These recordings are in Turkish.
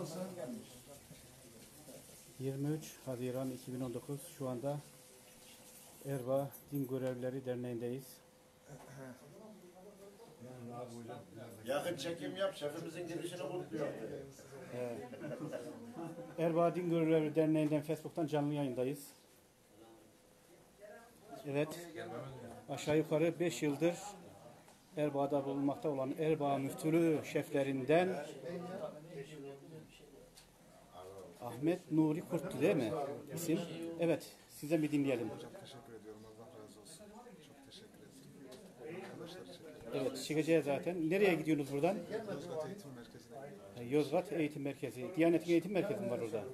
23 Haziran 2019 şu anda Erbaa Din Görevlileri Derneği'ndeyiz. Yakın çekim yap, şefimizin girişini kutluyor. Erbaa Din Görevlileri Derneği'nden Facebook'tan canlı yayındayız. Evet, aşağı yukarı 5 yıldır Erbaa'da bulunmakta olan Erbaa Müftülüğü şeflerinden Ahmet Nuri Kurt'tu değil mi isim? Evet, sizden bir dinleyelim. Çok teşekkür ediyorum. Allah razı olsun. Çok teşekkür ederim. Arkadaşlar çekiyor. Evet, çıkacağız zaten. Nereye gidiyorsunuz buradan? Yozgat Eğitim Merkezi'ne gidiyoruz. Yozgat Eğitim Merkezi. Diyanet'in eğitim merkezi mi var orada?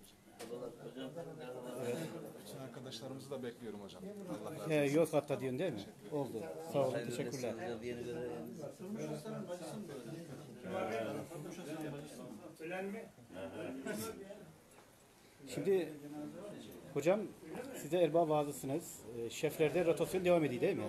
Evet. Bütün arkadaşlarımızı da bekliyorum hocam. Allah razı olsun. Yozgat'ta diyorsun değil mi? Oldu. Sağ olun, teşekkürler. Şimdi hocam siz de Erbaa vaazısınız. Şeflerde rotasyon devam ediyor değil mi?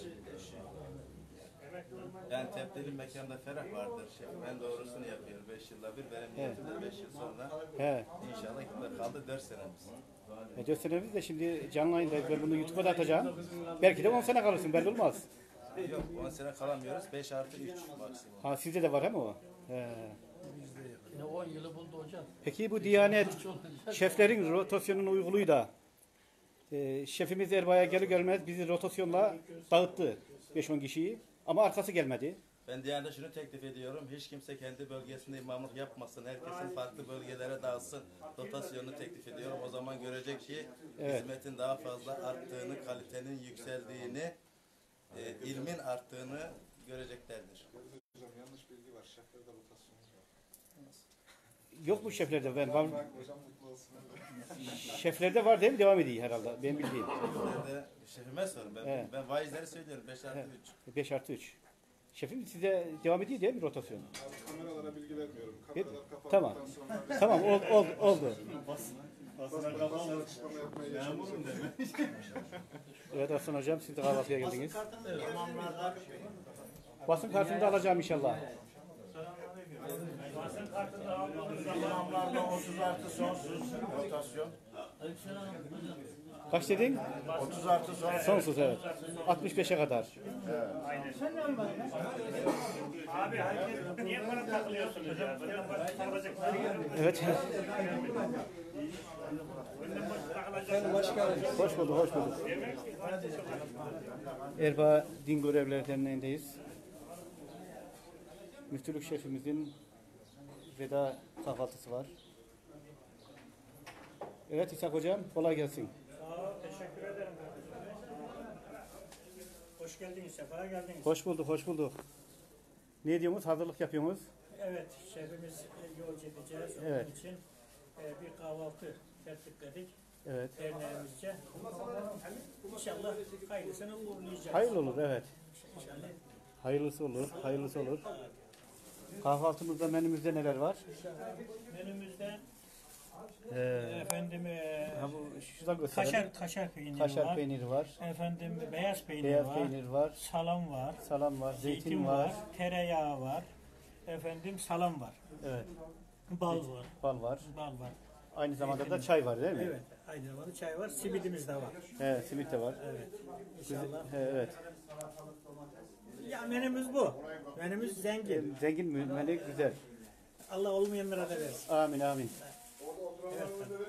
Yani tebdili mekanda ferah vardır. Ben doğrusunu yapıyorum 5 yılda bir. Benim niyetim de 5 yıl sonra. İnşallah iktidar kaldı 4 senemiz. 4 senemiz de şimdi canlı yayındayız. Ben bunu YouTube'a da atacağım. Belki de 10 sene kalırsın, belli olmaz. Yok 10 sene kalamıyoruz. 5+3 maksimum. Ha sizde de var ama o. Yine 10 yılı buldu hocam. Peki bu Diyanet şeflerin rotasyonunu uyguluyor da şefimiz Erbaa'ya gelir gelmez bizi rotasyonla dağıttı 5-10 kişiyi ama arkası gelmedi. Ben Diyanet'e şunu teklif ediyorum. Hiç kimse kendi bölgesinde imamlık yapmasın. Herkesin farklı bölgelere dağılsın. Rotasyonunu teklif ediyorum. O zaman görecek ki hizmetin daha fazla arttığını, kalitenin yükseldiğini, ilmin arttığını göreceklerdir. Hocam yanlış bilgi var. Şeflerde rotasyonumuz var. Yok mu şeflerde? Ben Hocam mutlu olsun. şeflerde var değil mi? Devam ediyor herhalde. Benim bildiğim. Şeflerde, şefime sorun. Ben vaizleri söylüyorum. 5+3. 5+3. Şefim size devam ediyor değil mi rotasyon? Kameralara bilgi vermiyorum. Kameralar Tamam. kapandıktan sonra Tamam oldu. basına açıklama yapmaya geçiyoruz. Evet Aslan hocam siz de kahvaltıya geldiniz. Basın kartını da alacağım inşallah. İmamlarla 30 artı sonsuz rotasyon. Kaç dedin? 30 artı sonsuz. Sonsuz evet. 65'e kadar. Abi herkes niye bana takılıyorsunuz ya? Benden başka takılacaklar yok. Evet. Benden başka takılacaklar. Hoş bulduk. Erbaa Din Görevlileri Derneği'ndeyiz. Müftülük şefimizin veda kahvaltısı var. Evet İshak hocam kolay gelsin. Sağ ol, teşekkür ederim. Hoş geldiniz, sefa geldiniz. Hoş bulduk. Ne diyorsunuz? Hazırlık yapıyorsunuz. Evet, şefimiz yolcu edeceğiz. Evet. Onun için bir kahvaltı tertipledik Evet. derneğimizce. İnşallah hayırlısını uğurlayacağız. Hayırlı olur evet. İnşallah. Hayırlısı olur. Kahvaltımızda menümüzde neler var? Menümüzde efendim Şuradan gösterelim. kaşar peyniri Kaşar var. peyniri var. Efendim beyaz peynir Beyaz var. peynir var. Salam var. Zeytin var. Tereyağı var. Efendim salam var. Evet. Bal var. Bal var. Bal var. Aynı zamanda da çay var değil mi? Evet. Aynı zamanda çay var. Simidimiz de var. Evet, simit de var. Evet. İnşallah. Evet. Ya menümüz bu. Menümüz zengin. Zengin menü güzel. Allah olmayanlara da versin. Amin. Evet.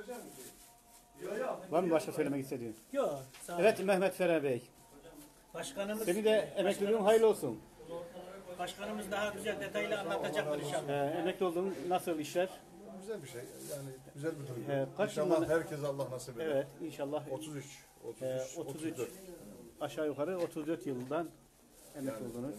Var mı başka söylemek istediğin? Yok. Sağ olun. Evet Mehmet Ferah Bey. Başkanımız, Senin de emekliliğin hayırlı olsun. başkanımız daha güzel detaylı anlatacaktır inşallah. Emekli oldun. Nasıl işler? Güzel bir şey. Yani güzel bir durum. Kaç İnşallah yıldan- herkese Allah nasip eder. Evet inşallah 33, 33 34. aşağı yukarı 34 yıldan emekli oldunuz.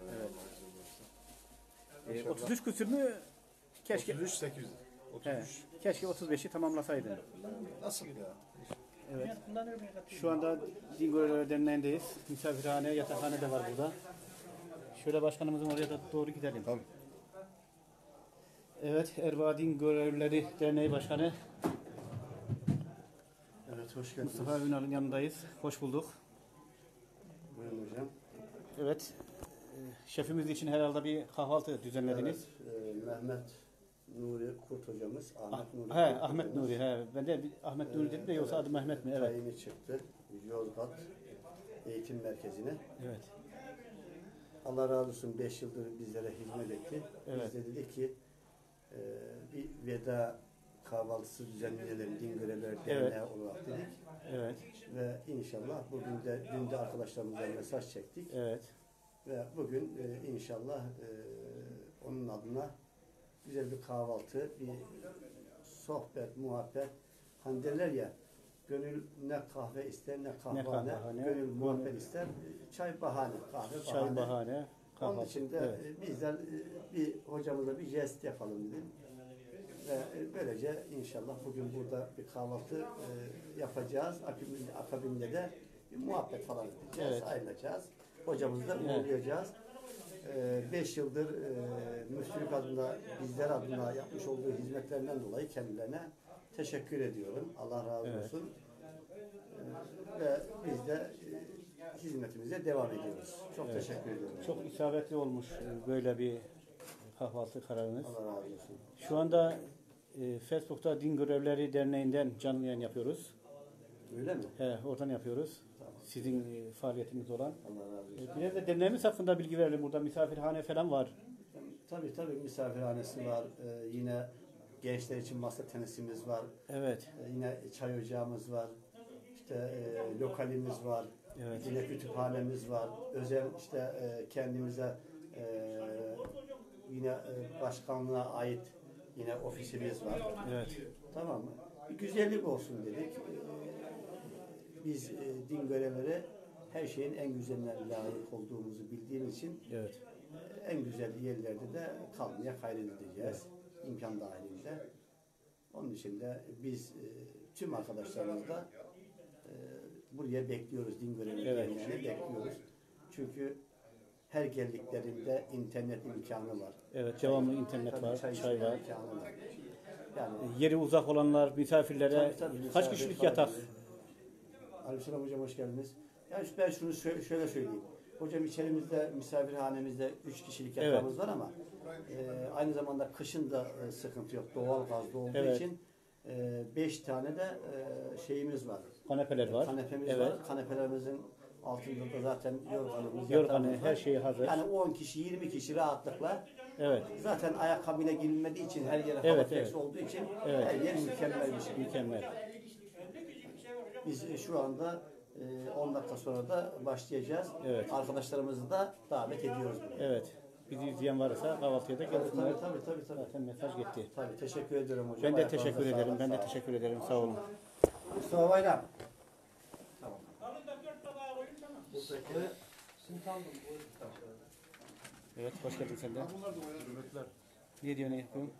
Evet. 33 küsür mü? Keşke 33 8. 33. keşke 35'i tamamlasaydın. Nasıl ya? Evet. Şu anda Din Görevlileri Derneği'ndeyiz. Misafirhane, yatakhane de var burada. Şöyle başkanımızın oraya da doğru gidelim. Tabii. Evet, Erbaa Din Görevlileri Derneği Başkanı Evet, hoş geldiniz. Mustafa Ünal'ın yanındayız. Hoş bulduk. Buyurun hocam. Evet, şefimiz için herhalde bir kahvaltı düzenlediniz. Evet, Mehmet Nuri Kurt hocamız, Ahmet Nuri He, Kurt Ahmet hocamız, Nuri. He. Ben de Ahmet Nuri dedim de yoksa adım Mehmet mi? Evet. tayini çıktı. Yozgat Eğitim Merkezi'ne. Evet. Allah razı olsun 5 yıldır bizlere hizmet etti. Evet. Biz de dedik ki bir veda kahvaltısı düzenleyelim din görevlileri Evet. derneği olarak dedik. Evet. Ve inşallah bugün de dün de arkadaşlarımıza mesaj çektik. Evet. Ve bugün inşallah onun adına güzel bir kahvaltı, bir sohbet, muhabbet. Hani derler ya, gönül ne kahve ister ne kahvehane, kahvehane, gönül muhabbet ister, çay bahane, kahve bahane. Çay bahane. Onun Kahvaltı. için de Evet. bizler bir hocamıza bir jest yapalım dedim. Ve böylece inşallah bugün burada bir kahvaltı yapacağız. Akabinde de bir muhabbet falan edeceğiz, Evet. ayrılacağız. Hocamızı da uğurlayacağız. 5 yıldır Müftülük adına, bizler adına yapmış olduğu hizmetlerinden dolayı kendilerine teşekkür ediyorum. Allah razı Evet. olsun. Ve biz de hizmetimize devam ediyoruz. Çok Evet. teşekkür ediyorum. Çok isabetli olmuş böyle bir kahvaltı kararınız. Allah razı olsun. Şu anda Facebook'ta Din Görevlileri Derneği'nden canlı yayın yapıyoruz. Öyle mi? Oradan yapıyoruz. Sizin faaliyetiniz olan. Allah razı olsun. Bir de derneğimiz hakkında bilgi verelim. Burada misafirhane falan var. Tabii misafirhanesi var. Yine gençler için masa tenisimiz var. Evet. Yine çay ocağımız var. İşte lokalimiz var. Evet. Yine kütüphanemiz var. Özel işte kendimize yine başkanlığa ait yine ofisimiz var. Evet. Tamam mı? Bir güzellik olsun dedik. Biz din görevlileri her şeyin en güzeline layık olduğumuzu bildiğimiz için Evet. en güzel yerlerde de kalmaya gayret edeceğiz. İmkan dahilinde. Onun için de biz tüm arkadaşlarımız da buraya bekliyoruz. Din görevlileri Evet. derneğine bekliyoruz. Çünkü her geldiklerinde internet imkanı var. Evet. Devamlı internet var. Çay içme var. imkanı var. Yani Yeri uzak olanlar misafirlere tabii, kaç misafir kişilik falan yatak? gibi. Aleykümselam hocam, hoş geldiniz. Yani ben şunu şöyle söyleyeyim. Hocam içerimizde misafirhanemizde 3 kişilik yatağımız var ama aynı zamanda kışın da sıkıntı yok. Doğal gazlı olduğu Evet. için 5 tane de şeyimiz var. Kanepeler var. Kanepemiz Evet. var. Kanepelerimizin altında da zaten yorganımız, Yorganı, yatağımız her var. şey hazır. Yani 10 kişi, 20 kişi rahatlıkla. Evet. Zaten ayakkabıyla girilmediği için, her yere Evet, hava evet. olduğu için Evet. her yer mükemmel bir şey. Mükemmel. Biz şu anda 10 dakika sonra da başlayacağız. Evet. Arkadaşlarımızı da davet ediyoruz. Evet. Bizi izleyen varsa kahvaltıya da gelsinler. Tabii. Zaten mesaj gitti. Tabii, teşekkür ederim hocam. Ben de Ayaklarınıza teşekkür sağlık, ederim. Ben de sağ olun. teşekkür ederim. Sağ olun. Mustafa Bayram. Evet. Hoş geldin sen de. Ne diyor, ne yapıyorsun?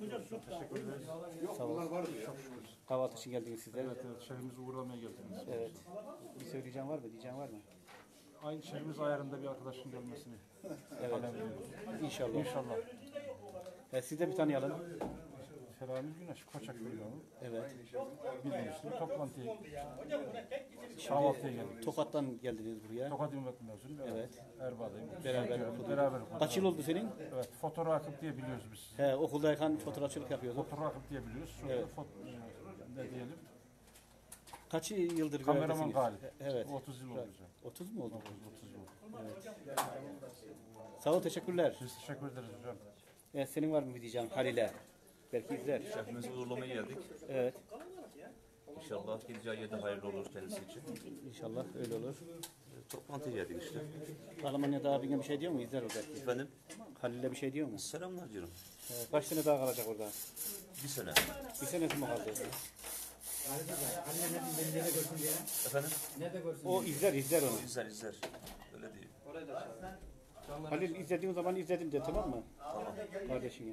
Sağ olun. Kahvaltı için geldiniz sizler. Evet, şehrimizi uğurlamaya geldiniz. Evet. Bir söyleyeceğin var mı? Diyeceğin var mı? Aynı şehrimiz ayarında bir arkadaşın gelmesini Evet. talep ediyoruz. İnşallah. İnşallah. Evet, siz de bir tanıyalım. Selami Güneş, Koçak Bölümü. Evet. Bildiğiniz toplantıya kahvaltıya geldik. Tokat'tan geldiniz buraya. Tokat Ümmet mezunu. Evet. Erbaa'dayım. Beraber Beraber. okuduk. Beraber. Kaç yıl oldu senin? Evet, fotoğraf akıp diye biliyoruz biz. He, okuldayken fotoğrafçılık yapıyorduk. Fotoğraf akıp diye biliyoruz. Şurada Evet. ne diyelim? Kaç yıldır Kameraman görevdesiniz? Galip. Evet. 30 yıl oldu. 30 mu oldu? 30 yıl. Sağ ol, teşekkürler. Biz teşekkür ederiz hocam. Evet, senin var mı bir diyeceğin Halil'e? Belki izler. Şefimizi uğurlamaya geldik. Evet. İnşallah geleceği yerde hayırlı olur kendisi için. İnşallah öyle olur. Toplantıya geldik işte. Almanya'da abine bir şey diyor mu? İzler o belki. Efendim, Halil'e bir şey diyor mu? selamlar diyorum. Kaç sene daha kalacak orada? Bir sene. Bir senesi mi kaldı? Efendim, O izler onu. izler. Öyle değil. Halil izlediğin zaman izledim de, tamam mı? Tamam. Kardeşini.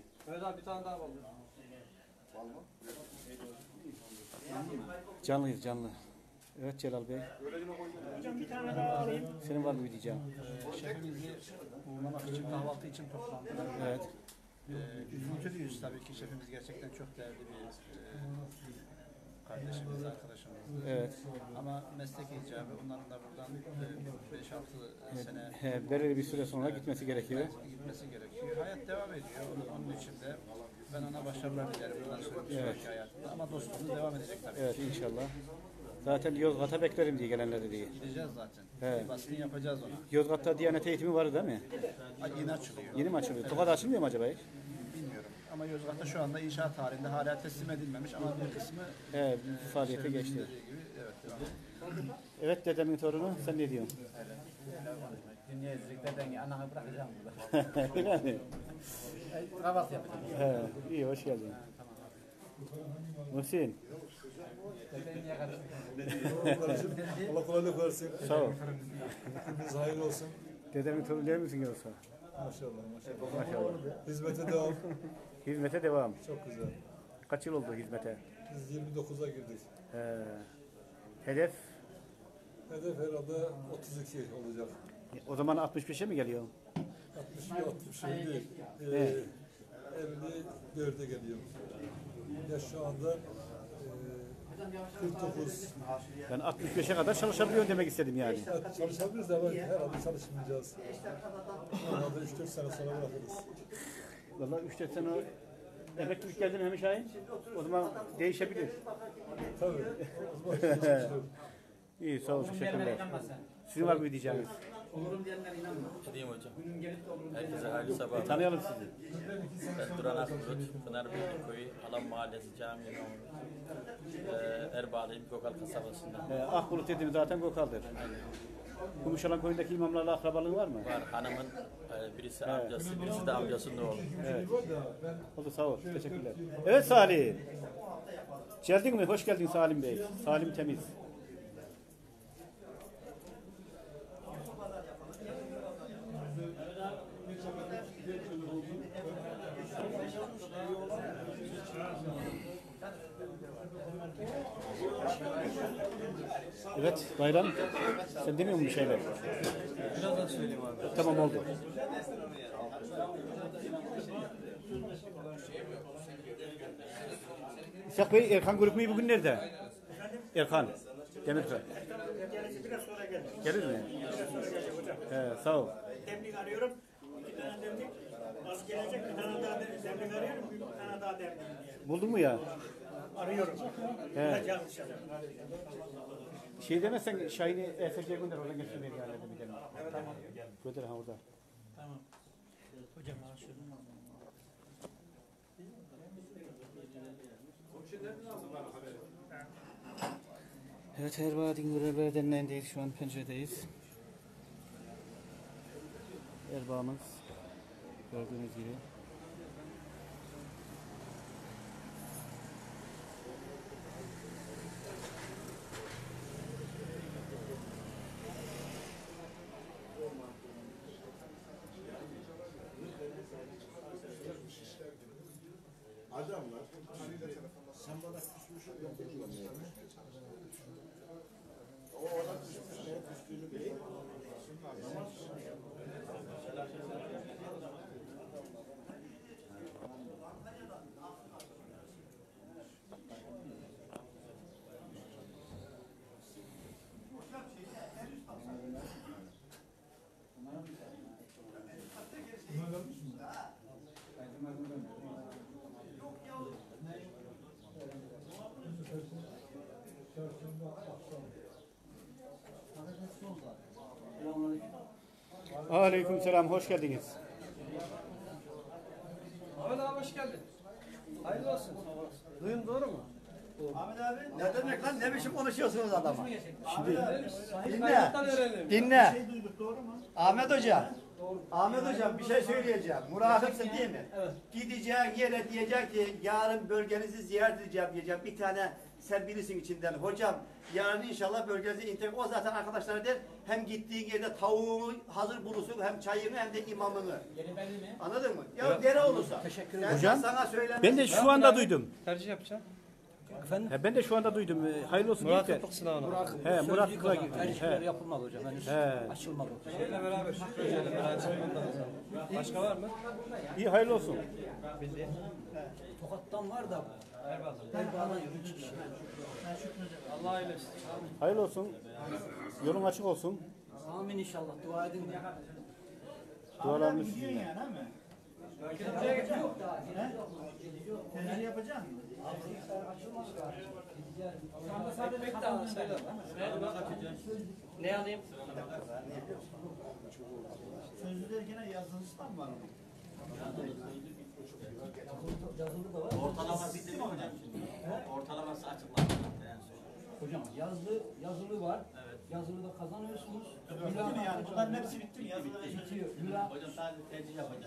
Canlıyız, canlı. Evet Celal Bey. Bir tane daha alayım. Senin var mı bir diyeceğin? Şefimizi uğurlamak için, kahvaltı için toplandık. Evet. Üzüntülüyüz tabii ki. Şefimiz gerçekten çok değerli bir kardeşimiz, arkadaşımız. Evet. Ama meslek icabı onların da buradan 5-6 sene Belirli bir süre sonra gitmesi gerekiyor. gitmesi gerekiyor. Hayat devam ediyor. Onun için de Ben ona başarılar dilerim. Bundan sonraki hayatında. Ama dostluğumuz devam edecek tabii. Evet inşallah. Zaten Yozgat'a beklerim diye gelenleri diye. Gideceğiz zaten. He. Baskın yapacağız ona. Yozgat'ta Diyanet eğitimi var değil mi? Yeni açılıyor. Yeni mi açılıyor? Tokat'ta açılmıyor mu acaba hiç? Bilmiyorum. Ama Yozgat'ta şu anda inşaat halinde hala teslim edilmemiş ama bir kısmı Evet, faaliyete geçti. dediği gibi, evet, devam. Evet dedemin torunu, sen ne diyorsun? Dinleyicilik deden ananı bırakacağım burada. Öyle mi? Kahvaltı yapacağım. He, iyi, hoş geldin. Muhsin, Allah kolaylık versin. sağ ol. Hepiniz hayırlı olsun. Dedemin torunu değil misin yoksa? Maşallah maşallah. Maşallah. Hizmete devam. Hizmete devam. Çok güzel. Kaç yıl oldu hizmete? Biz 29'a girdik. Hedef, Hedef herhalde 32 olacak. o zaman 65'e mi geliyor? 62-60 değil. Evet. 54'e geliyor. Ya şu anda 49. Ben 65'e kadar çalışabiliyorum demek istedim yani. Evet, çalışabiliriz de herhalde çalışmayacağız. Herhalde 3-4 sene sonra bırakırız. Valla 3-4 sene emeklilik geldi mi Şahin? O zaman değişebilir. Tabii. O zaman çalışırız. İyi, sağ ol, teşekkürler. Sizin var mı diyeceğiniz? Edeyim hocam. Herkese hayırlı sabahlar. Tanıyalım sizi. Ben Duran Akbulut, Pınarburnu Köyü, Alan Mahallesi Cami Erbağlıyım, Gökal kasabasında. Akbulut dediğim zaten Gökal'dır. Kumuşalan Köyü'ndeki imamlarla akrabalığın var mı? Var hanımın birisi amcası, birisi de amcasının oğlu. Evet. Oldu, sağ ol, teşekkürler. Evet Salih. Geldin mi? Hoş geldin Salim Bey. Salim Temiz. Evet, Bayram. Sen demiyor musun bir şeyler? Birazdan söyleyeyim abi. Tamam, oldu. İshak Bey, Erkan Grupmu'yu bugün nerede? Erkan, Demirköy. Biraz sonra gelir. Gelir mi? Biraz sonra gelecek hocam. Sağ ol. Demlik arıyorum. 2 tane demlik. Az gelecek. Bir tane daha demlik arıyorum. Bir tane daha demlik. Buldun mu ya? Arıyorum. Bulacağım inşallah. Şey demezsen Şahin'i EFC'ye gönder, oradan getir beni yerlerde bir demin. Tamam. Gönder ha orada. Tamam. Hocam şunu. Evet, Erbağ'ın Gürelber denilendeyiz. Şu an penceredeyiz. Erbağ'ımız gördüğünüz gibi. Adamlar, sen bana küsmüşsün, ben bilmiyorum. O ona küsmüş, ne küstüğünü bileyim. Aleykümselam, hoş geldiniz. Ahmet abi hoş geldin. Hayırlı olsun. Duyun doğru mu? Ahmet abi ne demek lan, ne biçim konuşuyorsunuz adama? Şimdi Dinle. Dinle. Ahmet Hoca. Ahmet Hocam bir şey söyleyeceğim. Murakipsin değil mi? Evet. Gideceğin yere diyecek ki yarın bölgenizi ziyaret edeceğim diyecek. Bir tane sen birisin içinden. Hocam yarın inşallah bölgenizi intek. O zaten arkadaşlara der. Hem gittiğin yerde tavuğunu hazır bulursun, hem çayını hem de imamını. Anladın mı? Ya dere olursa. Teşekkür ederim. Hocam, sana söylemem. ben de şu anda duydum. Tercih yapacağım. Efendim? Ben de şu anda duydum. Hayırlı olsun. Murakiplik sınavına. He, Murakiplik'e girdi. Tercihleri yapılmadı hocam. Henüz açılmadı. Şeyle beraber, Şükrü'yle beraber. Başka var mı? İyi, hayırlı olsun. Tokat'tan var da. Erbağ'dan 3 kişi. Allah eylesin. Hayırlı olsun. Yolun açık olsun. Amin inşallah. Dua edin. Dualarımız sizinle. Yani mi? Tercih yapacak mısın? Ne alayım? Sözlüler gene yazılıştan mı var? Ortalaması bitti mi hocam şimdi? Ortalaması açıklandı. Hocam yazılı var. Evet. Yazılı da kazanıyorsunuz. Yani bunların hepsi bitti mi? Yazılar Bitiyor. Hocam sadece tercih yapacağım.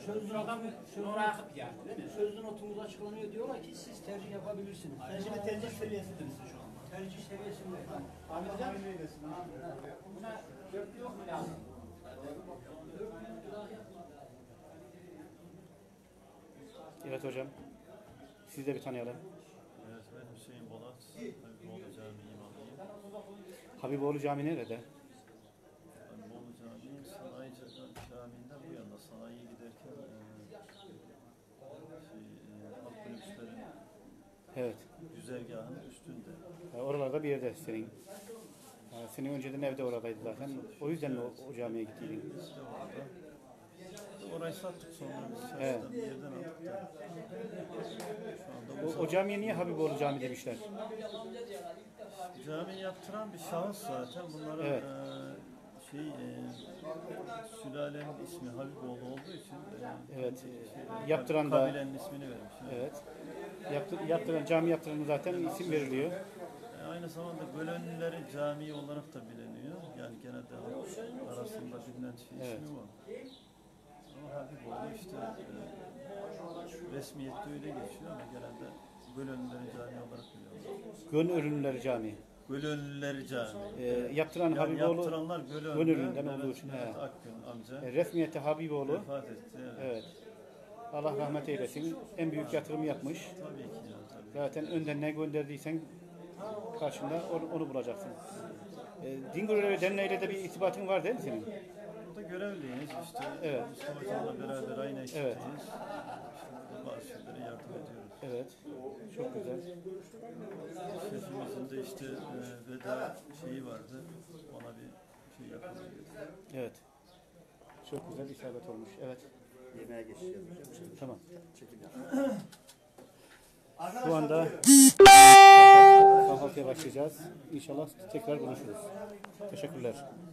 Sözlü notumuz açıklanıyor. Diyorlar ki siz tercih yapabilirsiniz. Sen şimdi tercih seviyesindesin şu an. Tercih seviyesinde. Ahmet hocam. Buna 4 yok mu lazım? Evet hocam. Siz de bir tanıyalım. Evet, ben Hüseyin Bolat, Habiboğlu Camii imamıyım. Habiboğlu Camii nerede? Habiboğlu Camii, Sanayi Camii'nden bu yana sanayiye giderken halk minibüslerin Evet. güzergahının üstünde. Oralarda bir yerde senin. Senin önceden evde oradaydı zaten. O yüzden mi o camiye gittiydin? İşte orada. Orayı sattık sonra biz Evet. çarşıdan bir yerden aldık da. Şu anda O camiye niye Habiboğlu Camii demişler? cami yaptıran bir şahıs zaten. Bunların Evet. Sülalenin ismi Habiboğlu olduğu için Evet. Yaptıran da kabilenin ismini vermiş. evet. Yaptıran cami yaptıranı zaten isim veriliyor. Aynı zamanda Gölönlülerin camii olarak da biliniyor. Yani genelde halk arasında bilinen Evet. ismi var. Ama Habiboğlu işte resmiyette öyle geçiyor ama genelde Gölönlülerin camii olarak biliyorlar. Gön Ürünleri Camii. Gölönlüler Camii. Yaptıran Yani Habiboğlu yaptıranlar Gölönlü, Gönüllü'nden olduğu için, Mehmet he. Akgün amca Resmiyeti Habiboğlu. vefat etti. Evet. Evet. Allah rahmet eylesin. En büyük yatırım yapmış. Tabii ki ya, tabii. Zaten önden ne gönderdiysen karşında onu bulacaksın. Din Görevli Derneği'yle de bir irtibatın var değil mi senin? Burada görevliyiz işte. Evet. Mustafa Hocam'la beraber aynı ekipteyiz. Evet. İşte bazı şeylere yardım ediyoruz. Evet. Çok güzel. Şefimizin de işte veda şeyi vardı. Ona bir şey yapalım. Evet. Çok güzel isabet olmuş. Evet. Yemeğe geçeceğiz. Tamam. Çekim Şu anda kahvaltıya başlayacağız. İnşallah tekrar konuşuruz. Teşekkürler.